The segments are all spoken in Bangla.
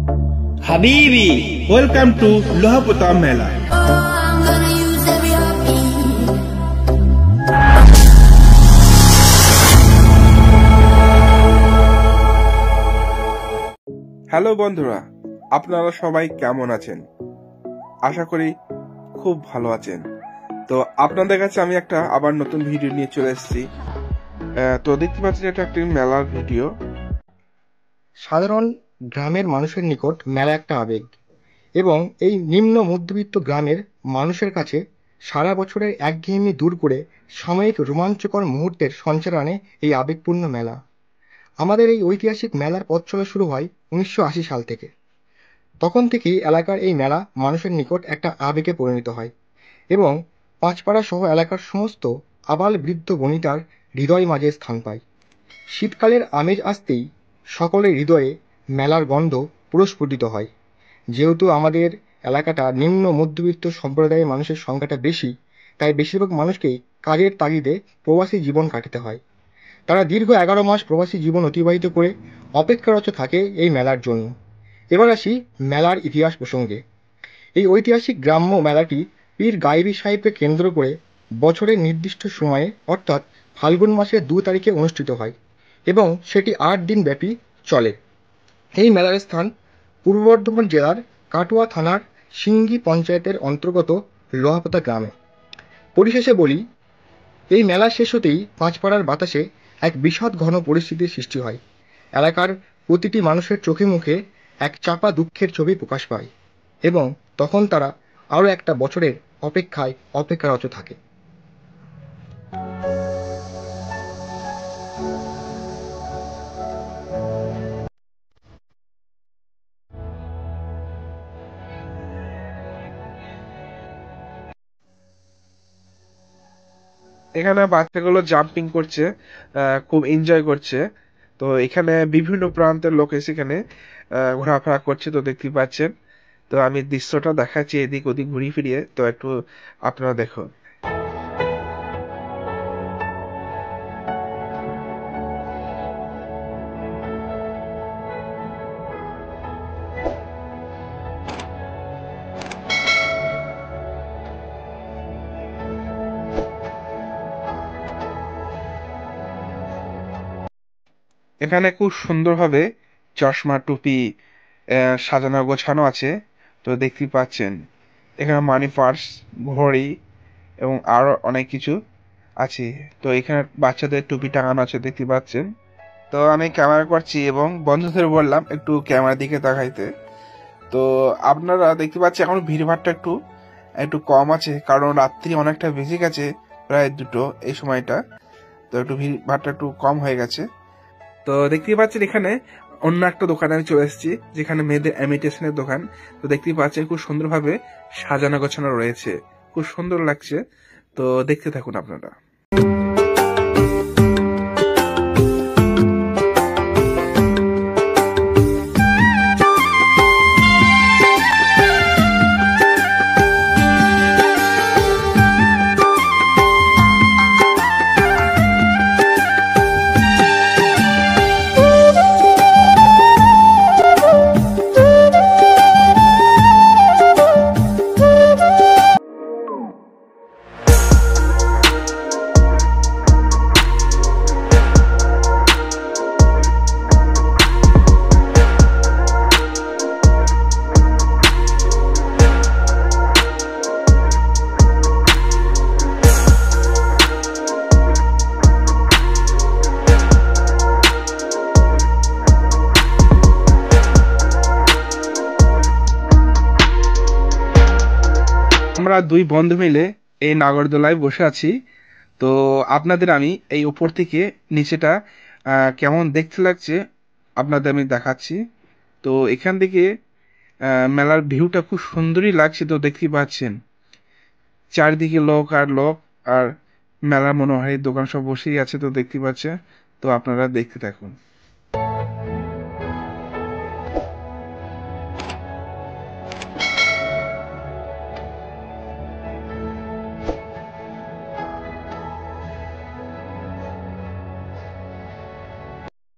Habibi, welcome to Lohapota Mela. Hello বন্ধুরা, আপনারা সবাই কেমন আছেন? আশা করি খুব ভালো আছেন। তো আপনাদের কাছে আমি একটা আবার নতুন ভিডিও নিয়ে চলে এসেছি। তো দেখতে পাচ্ছেন এটা একটি মেলার ভিডিও। সাধারণ গ্রামের মানুষের নিকট মেলা একটা আবেগ, এবং এই নিম্ন মধ্যবিত্ত গ্রামের মানুষের কাছে সারা বছরের একঘেয়েমি দূর করে সাময়িক রোমাঞ্চকর মুহূর্তের সঞ্চার আনে এই আবেগপূর্ণ মেলা। আমাদের এই ঐতিহাসিক মেলার পথ চলা শুরু হয় 1980 সাল থেকে। তখন থেকেই এলাকার এই মেলা মানুষের নিকট একটা আবেগে পরিণত হয় এবং পাঁচপাড়া সহ এলাকার সমস্ত আবাল বৃদ্ধ বনিতার হৃদয় মাঝে স্থান পায়। শীতকালের আমেজ আসতেই সকলের হৃদয়ে মেলার গন্ধ প্রস্ফুটিত হয়। যেহেতু আমাদের এলাকাটা নিম্ন মধ্যবিত্ত সম্প্রদায়ের মানুষের সংখ্যাটা বেশি, তাই বেশিরভাগ মানুষকেই কাজের তাগিদে প্রবাসী জীবন কাটাতে হয়। তারা দীর্ঘ 11 মাস প্রবাসী জীবন অতিবাহিত করে অপেক্ষারত থাকে এই মেলার জন্য। এবার আসি মেলার ইতিহাস প্রসঙ্গে। এই ঐতিহাসিক গ্রাম্য মেলাটি পীর গাইবী সাহেবকে কেন্দ্র করে বছরের নির্দিষ্ট সময়ে অর্থাৎ ফাল্গুন মাসের 2 তারিখে অনুষ্ঠিত হয় এবং সেটি 8 দিন ব্যাপী চলে। এই মেলার স্থান পূর্ব বর্ধমান জেলার কাটোয়া থানার সিঙ্গি পঞ্চায়েতের অন্তর্গত লোহাপোতা গ্রামে। পরিশেষে বলি, এই মেলা শেষ হতেই পাঁচপাড়ার বাতাসে এক বিষাদ ঘন পরিস্থিতির সৃষ্টি হয়। এলাকার প্রতিটি মানুষের চোখে মুখে এক চাপা দুঃখের ছবি প্রকাশ পায় এবং তখন তারা আরও একটা বছরের অপেক্ষারত থাকে। এখানে বাচ্চাগুলো জাম্পিং করছে, খুব এনজয় করছে। তো এখানে বিভিন্ন প্রান্তের লোক এসে এখানে ঘোরাফেরা করছে, তো দেখতে পাচ্ছেন। তো আমি দৃশ্যটা দেখাচ্ছি এদিক ওদিক ঘুরিয়ে ফিরিয়ে, তো একটু আপনারা দেখুন। এখানে খুব সুন্দরভাবে চশমা টুপি সাজানো গোছানো আছে, তো দেখতে পাচ্ছেন। এখানে মানি পার্স, ঘড়ি এবং আরো অনেক কিছু আছে। তো এখানে বাচ্চাদের টুপি টাঙানো আছে, দেখতে পাচ্ছেন। তো আমি ক্যামেরা করছি এবং বন্ধুদের বললাম একটু ক্যামেরার দিকে তাকাইতে। তো আপনারা দেখতে পাচ্ছেন এখন ভিড়ভাড়টা একটু একটু কম আছে, কারণ রাত্রি অনেকটা বেজে গেছে, প্রায় 2টো এই সময়টা। তো একটু ভিড়ভাড়টা একটু কম হয়ে গেছে। তো দেখতেই পাচ্ছেন এখানে অন্য একটা দোকানে আমি চলে এসেছি, যেখানে মেয়েদের ইমিটেশনের দোকান। তো দেখতেই পাচ্ছেন খুব সুন্দরভাবে সাজানো গোছানো রয়েছে, খুব সুন্দর লাগছে। তো দেখতে থাকুন আপনারা। আমরা দুই বন্ধু মিলে এই নাগরদোলায় বসে আছি। তো আপনাদের আমি এই উপর থেকে নিচেটা কেমন দেখতে লাগছে আপনাদের আমি দেখাচ্ছি। তো এখান থেকে মেলার ভিউটা খুব সুন্দরই লাগছে, তো দেখতে পাচ্ছেন চারিদিকে লোক আর লোক, আর মেলার মনোহারী দোকান সব বসেই আছে, তো দেখতে পাচ্ছে। তো আপনারা দেখতে থাকুন।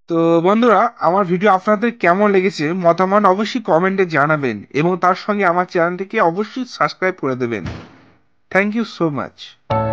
তো বন্ধুরা, আমার ভিডিও আপনাদের কেমন লেগেছে মতামত অবশ্যই কমেন্টে জানাবেন এবং তার সঙ্গে আমার চ্যানেলটিকে অবশ্যই সাবস্ক্রাইব করে দেবেন। Thank you so much.